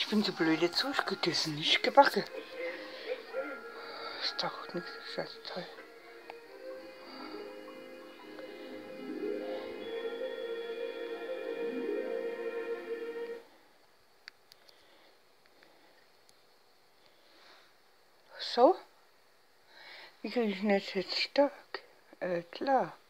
Ich bin so blöd jetzt durchgegessen, nicht gebacken. Ist doch nichts, das ist toll. So? Wie kriege ich denn das jetzt stark? Klar.